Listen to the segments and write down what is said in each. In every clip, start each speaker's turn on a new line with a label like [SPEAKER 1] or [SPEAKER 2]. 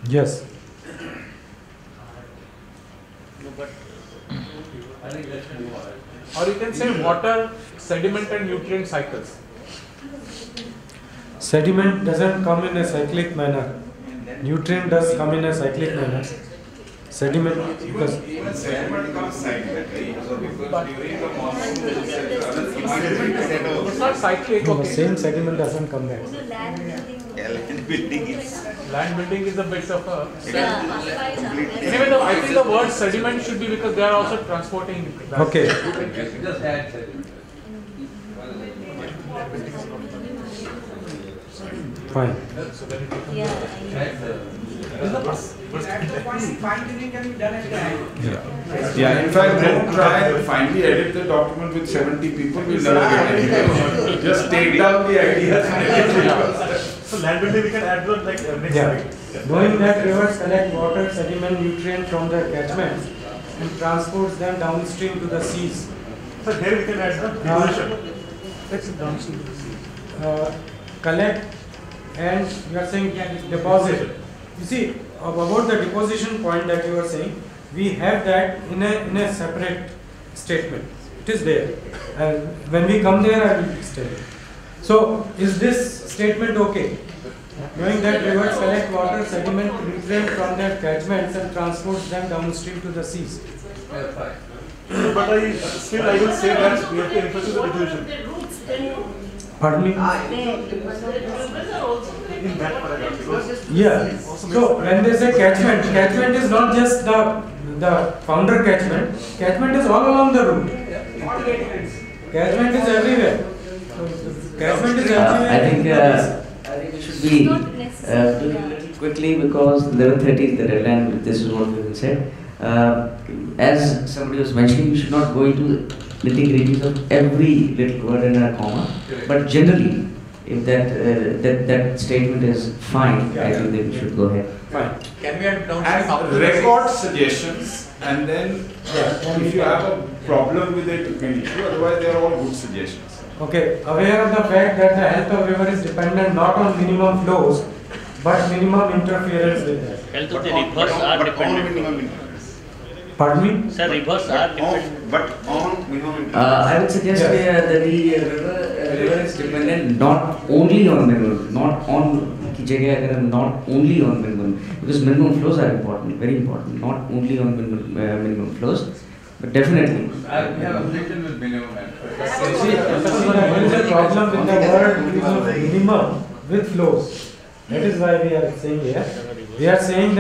[SPEAKER 1] Yes.
[SPEAKER 2] Or you can say water, sediment and nutrient cycles.
[SPEAKER 1] Sediment doesn't come in a cyclic manner. Nutrient does come in a cyclic manner. Sediment, because
[SPEAKER 3] Sediment comes cyclically, so because during the monsoon
[SPEAKER 2] It's not cyclic,
[SPEAKER 1] the
[SPEAKER 2] okay.
[SPEAKER 1] same sediment doesn't come back.
[SPEAKER 3] land building is
[SPEAKER 2] Land building is a bit of a...
[SPEAKER 3] completely.
[SPEAKER 2] Anyway, I think the word sediment should be because they are also transporting that.
[SPEAKER 1] Okay.
[SPEAKER 4] Just add sediment.
[SPEAKER 1] Fine.
[SPEAKER 5] Fine-tuning can be done at the end.
[SPEAKER 3] Yeah, in fact, don't try to finally edit the document with 70 people, we'll never get anywhere. Just take down the ideas.
[SPEAKER 6] So land building we can add on like next
[SPEAKER 1] Yeah.
[SPEAKER 6] slide.
[SPEAKER 1] Knowing that rivers collect water, sediment, nutrient from their catchments and transports them downstream to the seas.
[SPEAKER 6] So here we can add the deposition.
[SPEAKER 2] Let's downstream.
[SPEAKER 1] Collect and you are saying deposit. You see, about the deposition point that you are saying, we have that in a separate statement. It is there. And when we come there, I will state it. So, is this statement okay? Knowing that rivers collect water, sediment, nutrient from their catchments and transports them downstream to the seas.
[SPEAKER 6] But I will say that we have to emphasize the deposition
[SPEAKER 1] Pardon me?
[SPEAKER 6] in that paragraph. Because
[SPEAKER 1] Yeah. So when they say catchment, catchment is not just the founder catchment. Catchment is all along the route. Catchment is everywhere. So, catchment is everywhere.
[SPEAKER 7] I think we should be doing a little quickly because 11:30 is the deadline. This is what we will say. As somebody was mentioning, we should not go into nitty-gritties of every little word and a comma, but generally, if that statement is fine, I think that we should go ahead.
[SPEAKER 1] Fine.
[SPEAKER 2] Can we add downstream
[SPEAKER 3] As
[SPEAKER 2] after
[SPEAKER 3] record suggestions, and then if you have a problem with it, you can issue, otherwise they are all good suggestions.
[SPEAKER 1] Okay. Aware of the fact that the health of river is dependent not on minimum flows, but minimum interference with that.
[SPEAKER 8] Health of the rivers are dependent.
[SPEAKER 3] minimum interest.
[SPEAKER 1] Pardon me?
[SPEAKER 8] Sir, rivers are dependent.
[SPEAKER 3] But on minimum interest.
[SPEAKER 7] I would suggest
[SPEAKER 1] Yes.
[SPEAKER 7] that the river is dependent not only on minimum, not on ki jagah agar not only on minimum, because minimum flows are important, very important, not only on minimum flows, but definitely.
[SPEAKER 4] We have objection with minimum interest.
[SPEAKER 1] See, there is a problem with the word use of minimum with flows. That is why we are saying here. We are saying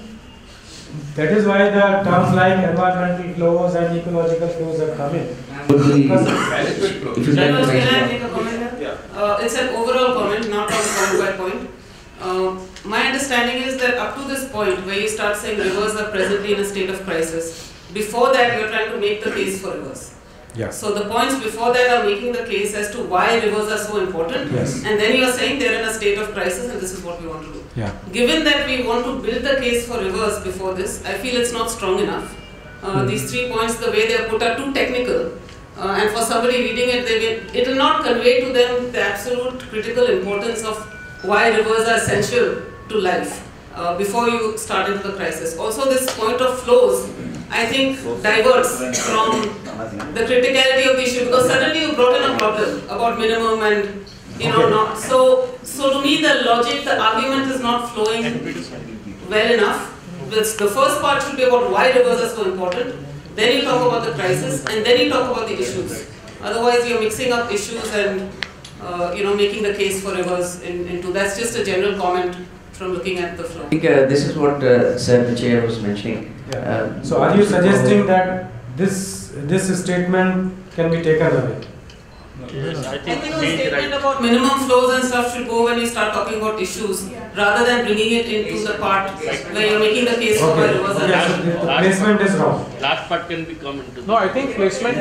[SPEAKER 1] that is why the terms like environmental flows and ecological flows have come in.
[SPEAKER 7] Would be,
[SPEAKER 4] Adequate flow.
[SPEAKER 7] if you like to
[SPEAKER 5] Can I
[SPEAKER 7] mention.
[SPEAKER 5] make a comment here? It's an overall comment, not on point by point. My understanding is that up to this point, where you start saying rivers are presently in a state of crisis, before that you are trying to make the case for rivers.
[SPEAKER 1] Yeah.
[SPEAKER 5] So the points before that are making the case as to why rivers are so important,
[SPEAKER 1] Yes.
[SPEAKER 5] and then you are saying they are in a state of crisis and this is what we want to do.
[SPEAKER 1] Yeah.
[SPEAKER 5] Given that we want to build the case for rivers before this, I feel it's not strong enough. These 3 points, the way they are put, are too technical. And for somebody reading it, it will not convey to them the absolute critical importance of why rivers are essential to life before you start into the crisis. Also, this point of flows, I think, diverts from the criticality of the issue, because suddenly you brought in a problem about minimum and not. So to me, the logic, the argument is not flowing well enough. The first part should be about why rivers are so important. Then you talk about the crisis, and then you talk about the issues. Otherwise, you're mixing up issues and making the case for rivers into. That's just a general comment from looking at the flow.
[SPEAKER 7] I think this is what Sir the Chair was mentioning.
[SPEAKER 1] Yeah. So are you suggesting that this statement can be taken away?
[SPEAKER 8] Yes, I
[SPEAKER 5] I
[SPEAKER 8] think
[SPEAKER 5] think the
[SPEAKER 8] he is
[SPEAKER 5] statement
[SPEAKER 8] right.
[SPEAKER 5] about minimum flows and stuff should go when you start talking about issues, rather than bringing it into the part where you're making the case for why rivers are.
[SPEAKER 1] Okay, so the placement is wrong.
[SPEAKER 8] Last part can be come into.
[SPEAKER 2] No, I think placement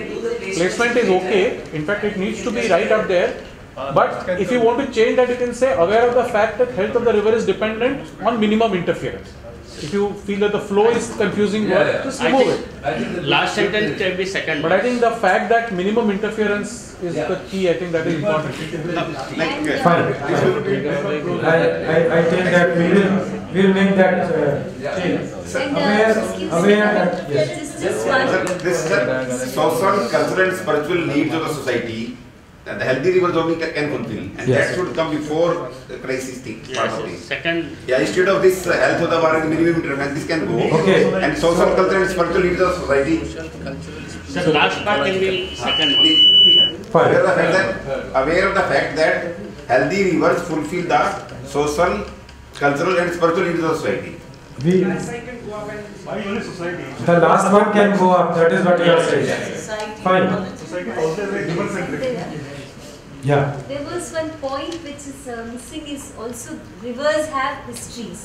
[SPEAKER 2] is okay. In fact, it needs to be right up there. But if you want to change that, you can say aware of the fact that health of the river is dependent on minimum interference. If you feel that the flow is confusing word, just
[SPEAKER 8] I
[SPEAKER 2] remove
[SPEAKER 8] think
[SPEAKER 2] it.
[SPEAKER 4] I think the
[SPEAKER 8] last sentence can be second.
[SPEAKER 2] But I think the fact that minimum interference is the key, I think that is important.
[SPEAKER 1] Fine. I take that we'll make that change.
[SPEAKER 9] And
[SPEAKER 1] Aware that, yes.
[SPEAKER 9] just one.
[SPEAKER 10] This is social, cultural and spiritual needs of the society that the healthy river jogging can fulfill, and
[SPEAKER 1] Yes.
[SPEAKER 10] that should come before the crisis thing. Part of
[SPEAKER 8] Yes,
[SPEAKER 10] this.
[SPEAKER 8] second,
[SPEAKER 10] Yeah, instead of this health of the world minimum intervention, this can go.
[SPEAKER 1] Okay.
[SPEAKER 10] And social, cultural and spiritual needs of society.
[SPEAKER 8] the last part can be second one.
[SPEAKER 10] Aware of the fact that healthy rivers fulfill the social, cultural and spiritual needs of society.
[SPEAKER 1] We,
[SPEAKER 6] Why only society?
[SPEAKER 1] the last one can go up, that is what you are saying. Fine.
[SPEAKER 6] Society also is like river centric.
[SPEAKER 1] Yeah.
[SPEAKER 9] There was one point which is missing is also rivers have histories,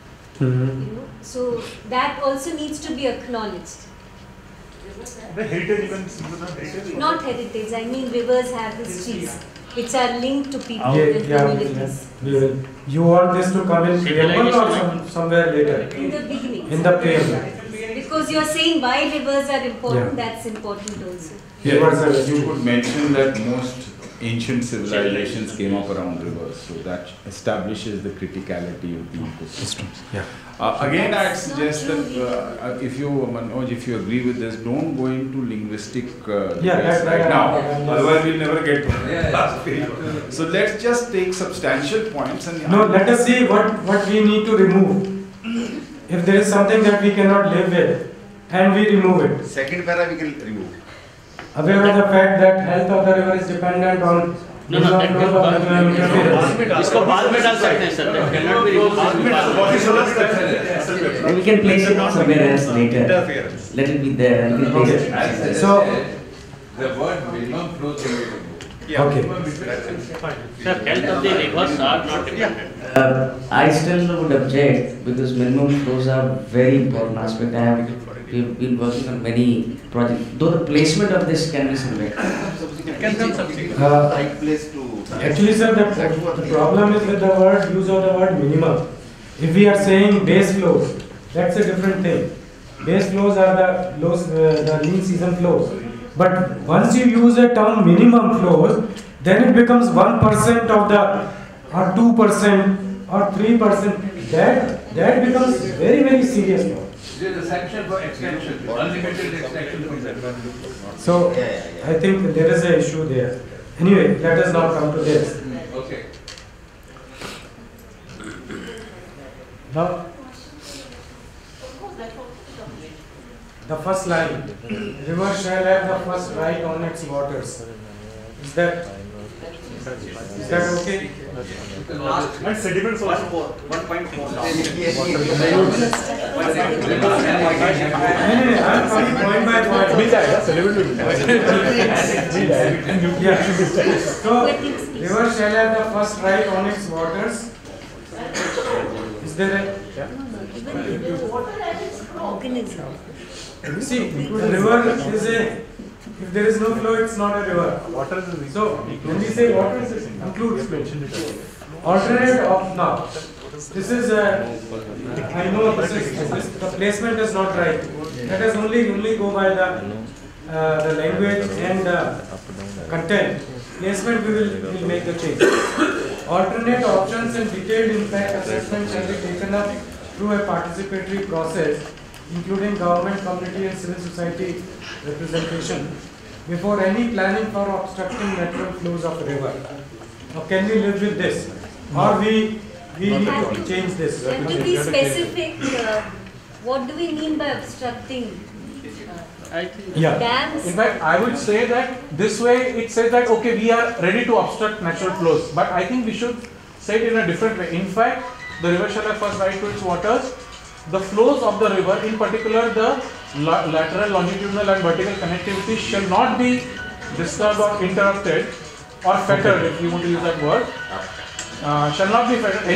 [SPEAKER 9] so that also needs to be acknowledged.
[SPEAKER 6] The heritage, you can see the heritage.
[SPEAKER 9] Not heritage, I mean rivers have histories which are linked to people
[SPEAKER 1] Yeah,
[SPEAKER 9] and
[SPEAKER 1] yeah,
[SPEAKER 9] communities.
[SPEAKER 1] we will. You want this to come in preamble or somewhere later?
[SPEAKER 9] In the beginning.
[SPEAKER 1] In the preamble.
[SPEAKER 9] Because you are saying why rivers are important,
[SPEAKER 1] Yeah.
[SPEAKER 9] that's important also.
[SPEAKER 1] Rivers are
[SPEAKER 3] You could mention that most ancient civilizations came up around rivers, so that establishes the criticality of the ecosystem.
[SPEAKER 1] Yeah.
[SPEAKER 3] Again, I'd
[SPEAKER 9] That's not
[SPEAKER 3] suggest
[SPEAKER 9] true,
[SPEAKER 3] that if you, Manoj, if you agree with this, don't go into linguistic debates
[SPEAKER 1] that's
[SPEAKER 3] right
[SPEAKER 1] right.
[SPEAKER 3] now.
[SPEAKER 1] Yeah.
[SPEAKER 3] Otherwise, we'll never get to the
[SPEAKER 4] Yeah.
[SPEAKER 3] last page. So let's just take substantial points and
[SPEAKER 1] No, let us see what we need to remove. If there is something that we cannot live with, and we remove it.
[SPEAKER 10] Second para we can remove.
[SPEAKER 1] Aware of the fact that health of the river is dependent on
[SPEAKER 8] No, no, that
[SPEAKER 1] flows of the interference.
[SPEAKER 8] इसको बाद में डाल सकते हैं sir, that cannot be removed.
[SPEAKER 7] And we can place it somewhere else later. Let it be there and we'll place it.
[SPEAKER 10] Okay.
[SPEAKER 1] So,
[SPEAKER 4] The word minimum flow can be removed.
[SPEAKER 1] okay.
[SPEAKER 8] Sir, health of the rivers are not dependent.
[SPEAKER 7] I still would object because minimum flows are very important aspect. We've been working on many projects. Though the placement of this can be somewhere.
[SPEAKER 10] Right place to.
[SPEAKER 1] Actually, sir, the problem is with the word use of the word minimum. If we are saying base flows, that's a different thing. Base flows are the lean season flows. But once you use the term minimum flows, then it becomes 1% of the, or 2%, or 3%. That becomes very, very serious now.
[SPEAKER 4] There is a sanction for extension, unlimited extension from that.
[SPEAKER 1] So, I think there is an issue there. Anyway, let us now come to this.
[SPEAKER 4] Okay.
[SPEAKER 1] Now, the first line, river shall have the first right on its waters. Is that okay?
[SPEAKER 6] And sediments also.
[SPEAKER 1] I'm coming point by point. Yeah. So, river shall have the first right on its waters. Is there a...
[SPEAKER 9] Organism.
[SPEAKER 1] See, the river is a... If there is no flow, it's not a river.
[SPEAKER 6] Water is
[SPEAKER 1] So, when we say water, it includes alternate of now. This is I know the placement is not right. Let us only go by the language and the content. Placement we will make the change. Alternate options and detailed impact assessment shall be taken up through a participatory process, including government, community and civil society representation, before any planning for obstructing natural flows of a river. Now, can we live with this? Or we need to change this?
[SPEAKER 9] We have to be specific. What do we mean by obstructing?
[SPEAKER 8] I think
[SPEAKER 1] Yeah.
[SPEAKER 9] Dams?
[SPEAKER 2] In fact, I would say that this way it says that okay, we are ready to obstruct natural flows, but I think we should say it in a different way. In fact, the river shall have first right to its waters. The flows of the river, in particular the lateral, longitudinal and vertical connectivity shall not be disturbed or interrupted or fettered, if you want to use that word. Shall not be fettered.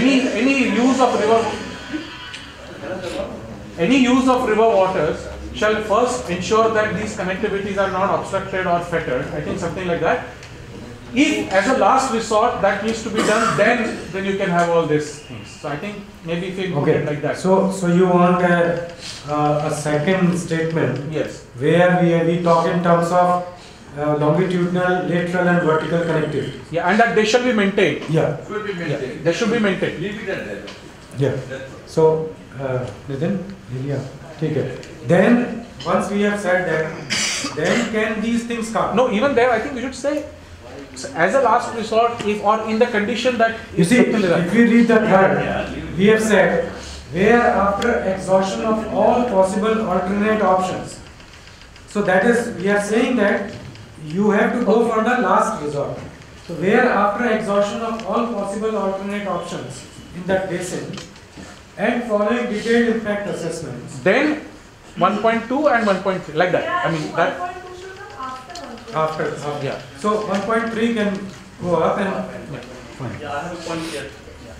[SPEAKER 2] Any use of river waters shall first ensure that these connectivities are not obstructed or fettered. I think something like that. If as a last resort that needs to be done, then you can have all these things. So I think maybe if you put it like that.
[SPEAKER 1] So you want a second statement?
[SPEAKER 2] Yes.
[SPEAKER 1] Where we talk in terms of longitudinal, lateral and vertical connectivity.
[SPEAKER 2] Yeah, and that they shall be maintained.
[SPEAKER 1] Yeah.
[SPEAKER 4] Should be maintained.
[SPEAKER 2] They should be maintained.
[SPEAKER 4] Leave it at that.
[SPEAKER 1] Yeah. So, Nitin, yeah, take it. Then, once we have said that, then can these things come?
[SPEAKER 2] No, even there, I think we should say, as a last resort, if or in the condition that
[SPEAKER 1] you see, if we read the third, we have said, where after exhaustion of all possible alternate options. So that is, we are saying that you have to go for the last resort. So where after exhaustion of all possible alternate options in that basin and following detailed impact assessments.
[SPEAKER 2] Then 1.2 and 1.3, like that. I mean that.
[SPEAKER 9] 1.2 should come
[SPEAKER 1] After,
[SPEAKER 2] yeah.
[SPEAKER 1] So 1.3 can go up and fine.
[SPEAKER 8] Yeah, I have a point here.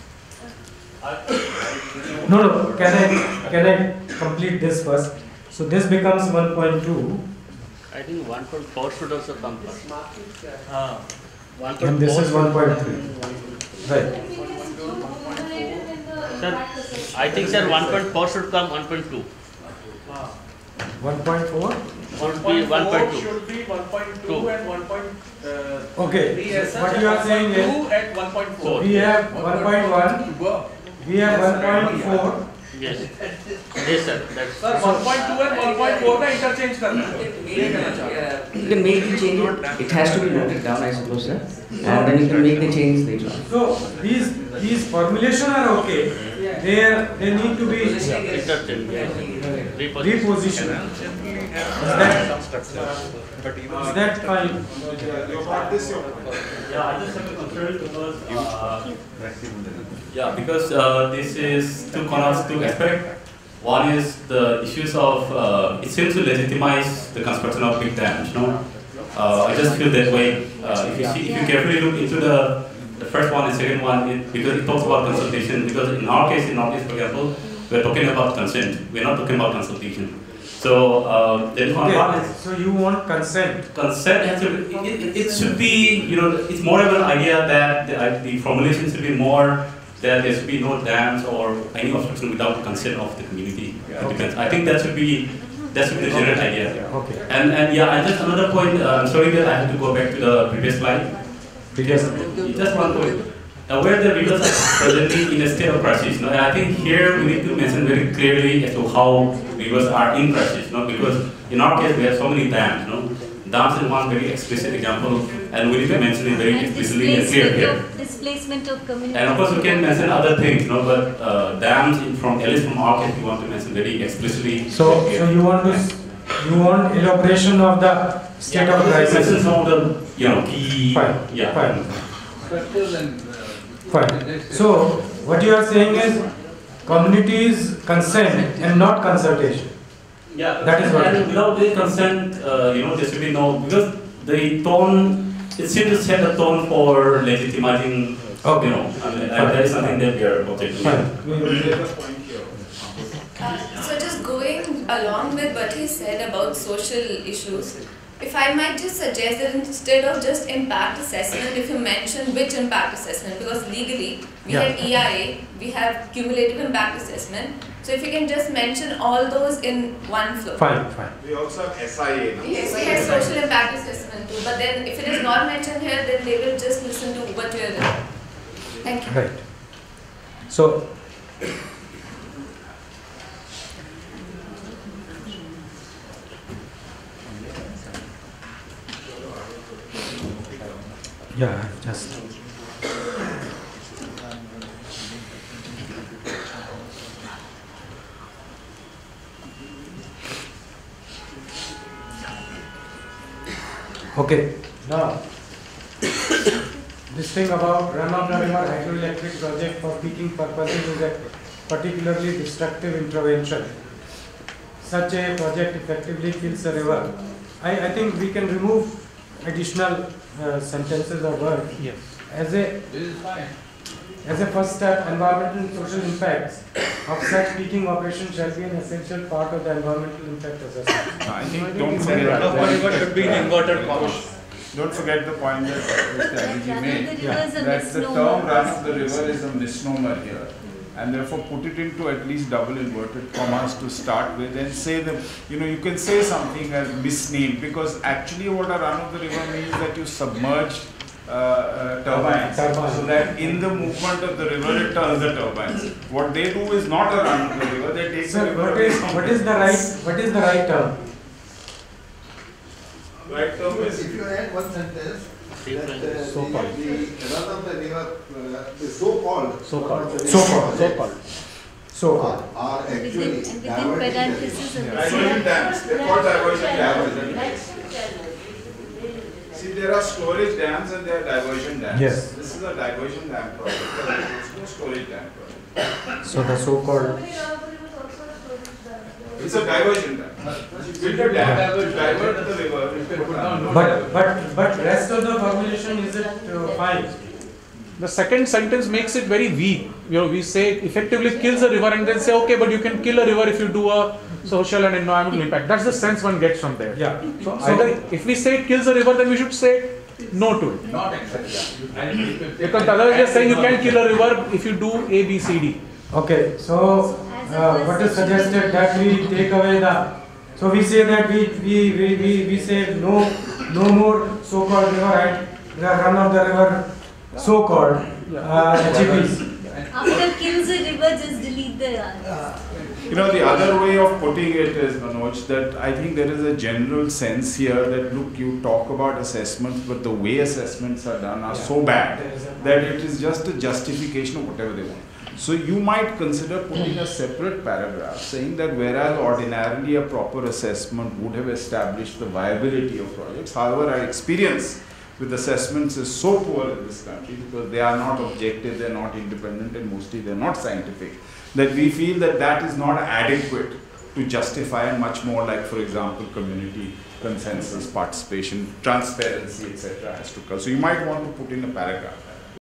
[SPEAKER 1] No, can I complete this first? So this becomes 1.2.
[SPEAKER 8] I think 1.4 should also come first. 1.4
[SPEAKER 1] and this is 1.3. Right.
[SPEAKER 8] Sir, I think sir 1.4 should come 1.2.
[SPEAKER 1] 1.4?
[SPEAKER 8] Should be 1.2.
[SPEAKER 2] Should be 1.2 and 1.3.
[SPEAKER 1] Okay. What you are saying is
[SPEAKER 2] 2 at 1.4.
[SPEAKER 1] we have 1.1. We have 1.4.
[SPEAKER 8] Yes. Yes, sir. That's
[SPEAKER 2] Sir, 1.2 and 1.4 का interchange करना है.
[SPEAKER 7] You can make the change. It has to be noted down, I suppose, sir. And then you can make the change later on.
[SPEAKER 1] So these formulations are okay. They need to be
[SPEAKER 8] interchange.
[SPEAKER 1] repositioned. Is that fine?
[SPEAKER 11] Yeah, I just have a concern because this is two corners, two aspects. One is the issues of it seems to legitimize the construction of big dams. I just feel that way. If you carefully look into the first one and second one, because it talks about consultation. Because in our case, in Northeast, for example, we're talking about consent. We're not talking about consultation. So then
[SPEAKER 1] so you want consent?
[SPEAKER 11] Consent has to. It should be. It's more of an idea that the formulation should be more that there should be no dams or any obstruction without consent of the community. Okay. I think that should be the general idea.
[SPEAKER 1] Okay.
[SPEAKER 11] And yeah, and just another point. I'm sorry that I have to go back to the previous slide. Just one point. Where the rivers are presently in a state of crisis, and I think here we need to mention very clearly as to how rivers are in crisis, because in our case we have so many dams, Dams is one very explicit example, and we need to mention it very explicitly and clear here.
[SPEAKER 9] Displacement of community.
[SPEAKER 11] And of course we can mention other things, but dams at least from our case we want to mention very explicitly.
[SPEAKER 1] So you want elaboration of the state of crisis.
[SPEAKER 11] Some of the key.
[SPEAKER 1] Fine. Fine. So what you are saying is communities consent and not consultation.
[SPEAKER 11] Yeah,
[SPEAKER 1] that is what.
[SPEAKER 11] And without the consent, there should be no, because the tone, it seems to set the tone for legitimizing.
[SPEAKER 1] Okay.
[SPEAKER 11] That is something that we are objecting.
[SPEAKER 12] So just going along with what he said about social issues, if I might just suggest that instead of just impact assessment, if you mention which impact assessment, because legally we have EIA, we have cumulative impact assessment. So if you can just mention all those in one flow.
[SPEAKER 1] Fine.
[SPEAKER 10] We also have SIA.
[SPEAKER 12] Yes, we have social impact assessment too. But then if it is not mentioned here, then they will just listen to what you are doing. Thank you.
[SPEAKER 1] Right. So yeah, just. Okay, now this thing about run-of-the-river hydroelectric project for peaking purposes is a particularly destructive intervention. Such a project effectively kills the river. I think we can remove additional sentences or words.
[SPEAKER 2] Yes.
[SPEAKER 1] As a first step, environmental and social impacts of such peaking operation shall be an essential part of the environmental impact assessment.
[SPEAKER 3] I think don't forget
[SPEAKER 4] Run-of-the-river should be in inverted commas.
[SPEAKER 3] Don't forget the point that Mr. Adiji made,
[SPEAKER 9] Run-of-the-river
[SPEAKER 3] that
[SPEAKER 9] is
[SPEAKER 3] the
[SPEAKER 9] a
[SPEAKER 3] term
[SPEAKER 9] misnomer.
[SPEAKER 3] run of the river is a misnomer here. And therefore put it into at least double inverted commas to start with, and say that, you can say something as misnamed, because actually what a run of the river means that you submerged turbines, so that in the movement of the river it turns the turbines. What they do is not a run of the river, they take the river away from
[SPEAKER 1] what is the right term?
[SPEAKER 3] Right term is,
[SPEAKER 13] if you add one sentence, that
[SPEAKER 2] So-called.
[SPEAKER 13] the run of the river, the so-called, are actually
[SPEAKER 9] Within parentheses of the
[SPEAKER 3] diversion dams. They're called diversion dams. See, there are storage dams and there are diversion dams.
[SPEAKER 1] Yes.
[SPEAKER 3] This is a diversion dam project. There's no storage dam project.
[SPEAKER 1] So the so-called.
[SPEAKER 3] It's a diversion dam. You build a dam to divert the river.
[SPEAKER 1] But rest of the formulation, is it fine?
[SPEAKER 2] The second sentence makes it very weak. We say effectively kills a river and then say, okay, but you can kill a river if you do a social and environmental impact. That's the sense one gets from there.
[SPEAKER 1] Yeah.
[SPEAKER 2] So either if we say it kills a river, then we should say no to it.
[SPEAKER 4] Not exactly.
[SPEAKER 2] Because the other is just saying you can kill a river if you do A, B, C, D.
[SPEAKER 1] Okay, so what is suggested that we take away the, so we say that we say no more so-called river and the run of the river so-called HEPs.
[SPEAKER 9] After kills a river, just delete the
[SPEAKER 3] The other way of putting it is, Manoj, that I think there is a general sense here that, look, you talk about assessments, but the way assessments are done are so bad that it is just a justification of whatever they want. So you might consider putting a separate paragraph saying that whereas ordinarily a proper assessment would have established the viability of projects, however, our experience with assessments is so poor in this country because they are not objective, they are not independent, and mostly they are not scientific, that we feel that that is not adequate to justify, and much more like, for example, community consensus, participation, transparency, etc. has to come. So you might want to put in a paragraph